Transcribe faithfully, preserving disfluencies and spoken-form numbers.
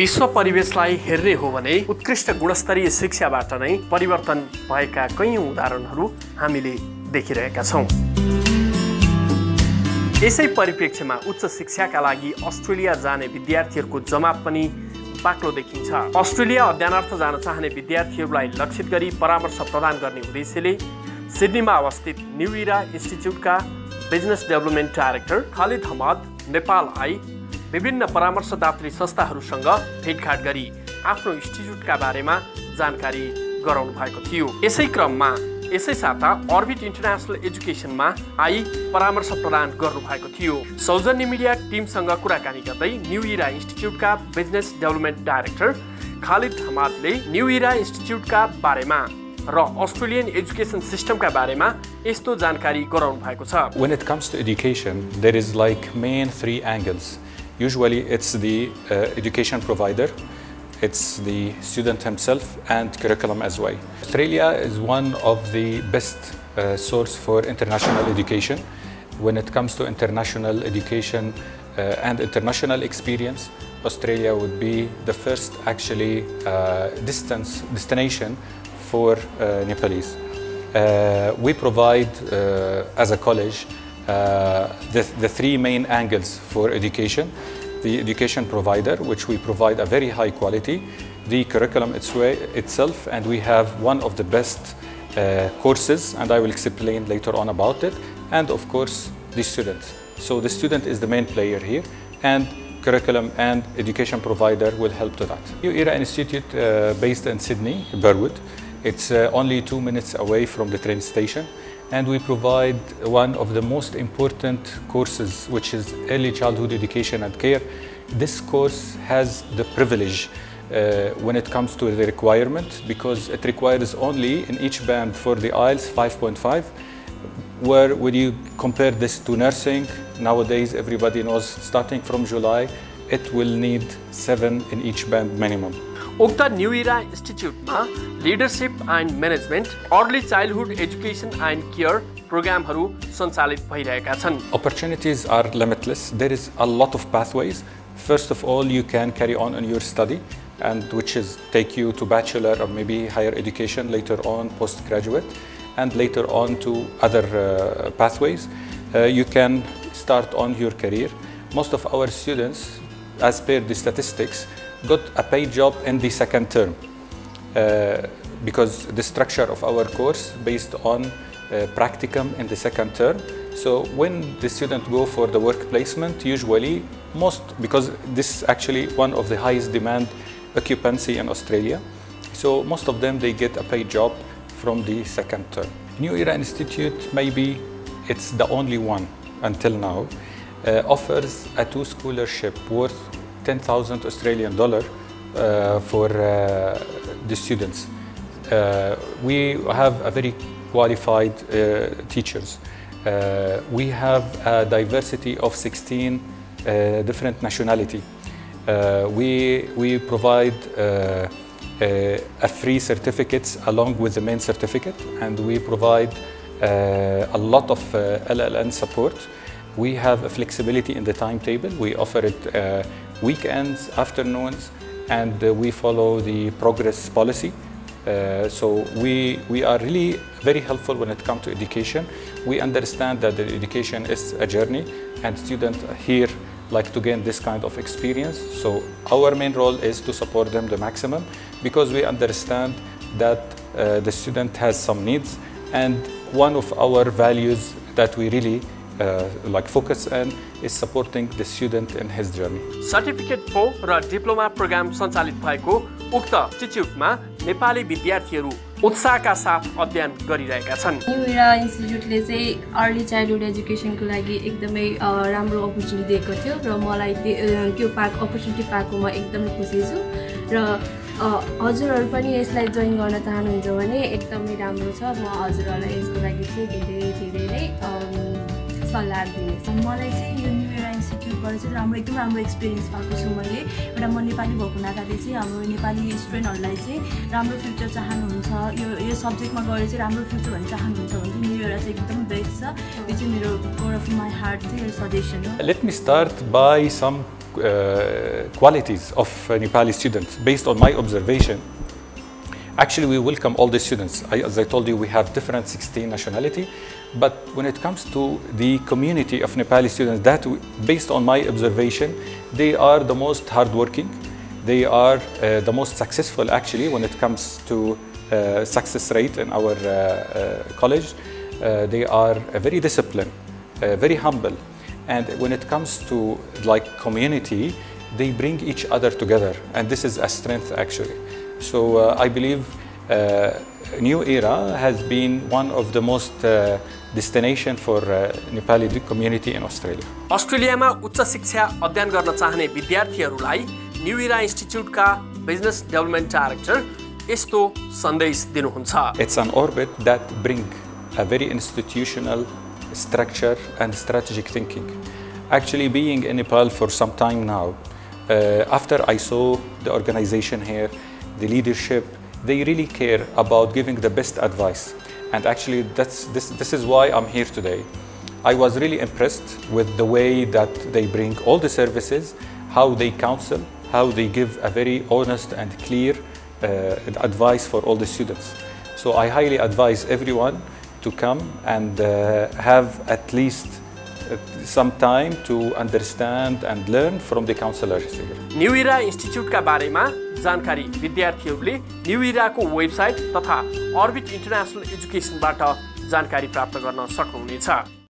विश्व परिवेशलाई हेर्ने हो भने उत्कृष्ट गुणस्तरीय शिक्षाबाट नै परिवर्तन भएका कयौं उदाहरणहरू हामीले देखिरहेका छौं। यसै परिप्रेक्ष्यमा उच्च शिक्षाका लागि अस्ट्रेलिया जाने विद्यार्थीहरूको जमात पनि बाक्लो देखिन्छ। अस्ट्रेलिया अध्ययनार्थ जान चाहने विद्यार्थीहरूलाई लक्षित गरी परामर्श प्रदान गर्ने उद्देश्यले सिडनीमा अवस्थित न्यू इरा इन्स्टिच्युटका business development director Khalid Hamad Nepal आई विभिन्न परामर्शदात्री संस्थाहरूसँग भेटघाट गरी आफ्नो इन्स्टिच्युटका बारेमा जानकारी गराउनु भएको थियो। यसै क्रममा यसै साता अर्बिट इन्टरनेसनल एजुकेसनमा आई परामर्श प्रदान गर्नु भएको थियो। सौजन्य मिडिया टिमसँग कुराकानी गर्दै न्यू इरा इन्स्टिच्युटका बिजनेस डेभलपमेन्ट डाइरेक्टर खालिद हमादले न्यू इरा इन्स्टिच्युटका बारेमा र अस्ट्रेलियन एजुकेसन सिस्टमका बारेमा यस्तो जानकारी गराउनु भएको छ। When it comes to education, there is like main three angles. Usually it's the uh, education provider, it's the student himself, and curriculum as well. Australia is one of the best uh, source for international education. When it comes to international education uh, and international experience, Australia would be the first actually uh, distance destination for uh, Nepalese. Uh, we provide uh, as a college uh, the, the three main angles for education. The education provider, which we provide a very high quality, the curriculum its way, itself, and we have one of the best uh, courses, and I will explain later on about it, and of course the student. So the student is the main player here, and curriculum and education provider will help to that. New Era Institute uh, based in Sydney, Burwood. It's uh, only two minutes away from the train station, and we provide one of the most important courses, which is early childhood education and care. This course has the privilege uh, when it comes to the requirement, because it requires only in each band for the I E L T S five point five, where when you compare this to nursing, nowadays everybody knows starting from July, it will need seven in each band minimum. उक्त New Era इन्स्टिच्युटमा leadership and management, early childhood education and care प्रोग्रामहरू सञ्चालित भइरहेका छन्। Opportunities are limitless. There is a lot of pathways. First of all, you can carry on in your study, and which is take you to bachelor or maybe higher education, later on postgraduate, and later on to other uh, pathways. Uh, you can start on your career. Most of our students, as per the statistics, got a paid job in the second term uh, because the structure of our course based on uh, practicum in the second term. So when the student go for the work placement, usually most, because this is actually one of the highest demand occupancy in Australia, so most of them they get a paid job from the second term. New Era Institute, maybe it's the only one until now, uh, offers a two scholarship worth ten thousand Australian dollar uh, for uh, the students. Uh, we have a very qualified uh, teachers. Uh, we have a diversity of sixteen uh, different nationality. Uh, we, we provide uh, uh, a free certificates along with the main certificate, and we provide uh, a lot of uh, L L N support. We have a flexibility in the timetable. We offer it uh, weekends, afternoons, and uh, we follow the progress policy. Uh, so we, we are really very helpful when it comes to education. We understand that the education is a journey, and students here like to gain this kind of experience. So our main role is to support them the maximum, because we understand that uh, the student has some needs, and one of our values that we really Uh, like focus on is supporting the student in his journey. Certificate four र diploma program सञ्चालित भएको उक्त इन्स्टिच्युटमा नेपाली विद्यार्थीहरू उत्साहका साथ अध्ययन गरिरहेका छन्। New इरा इन्स्टिच्युटले चाहिँ अर्ली चाइल्डहुड एजुकेसनको लागि एकदमै राम्रो अपर्च्युनिटी दिएको थियो, र मलाई त्यो पाएको अपर्च्युनिटी पाएकोमा एकदमै खुसी छु, र हजुरहरू पनि यसलाई जोइन गर्न चाहनुहुन्छ भने एकदमै राम्रो छ। म हजुरहरूलाई यसको लागि चाहिँ धेरै धेरै नै सल्लाह दिनेछु। मलाई चाहिँ यो न्यू इरा इन्स्टिट्युटबाट चाहिँ राम्रो एकदम राम्रो एक्सपिरियन्स पाएको छु मैले। एउटा म नेपाली भएको नाताले चाहिँ हाम्रो नेपाली स्टुडेन्टहरूलाई चाहिँ राम्रो फ्युचर चाहनुहुन्छ, यो यो सब्जेक्टमा गएर चाहिँ राम्रो फ्युचर हुन चाहनुहुन्छ भने चाहिँ न्यू इरा चाहिँ एकदम बेस्ट छ। यो चाहिँ मेरो कोर अफ माई हार्ट चाहिँ यो सजेसन हो। Let me start by some uh, qualities of uh, Nepali students based on my observation. Actually, we welcome all the students. I, as I told you, we have different sixteen nationality, but when it comes to the community of Nepali students, that we, based on my observation, they are the most hardworking. They are uh, the most successful actually when it comes to uh, success rate in our uh, uh, college. Uh, they are uh, very disciplined, uh, very humble, and when it comes to like community, they bring each other together, and this is a strength actually. So uh, I believe uh, New Era has been one of the most uh, destination for uh, Nepali community in Australia. अस्ट्रेलियामा उच्च शिक्षा अध्ययन गर्न चाहने विद्यार्थीहरूलाई New Era इन्स्टिट्युटका business development director यस्तो सन्देश दिनुहुन्छ. It's an orbit that bring a very institutional structure and strategic thinking. Actually, being in Nepal for some time now, uh, after I saw the organization here, the leadership, they really care about giving the best advice. And actually, that's, this, this is why I'm here today. I was really impressed with the way that they bring all the services, how they counsel, how they give a very honest and clear uh, advice for all the students. So I highly advise everyone to come and uh, have at least uh, some time to understand and learn from the counselors here. New Era इन्स्टिट्युटका बारेमा जानकारी विद्यार्थीहरूले New इराको website तथा Orbit International एजुकेसनबाट जानकारी प्राप्त गर्न सक्नुहुनेछ.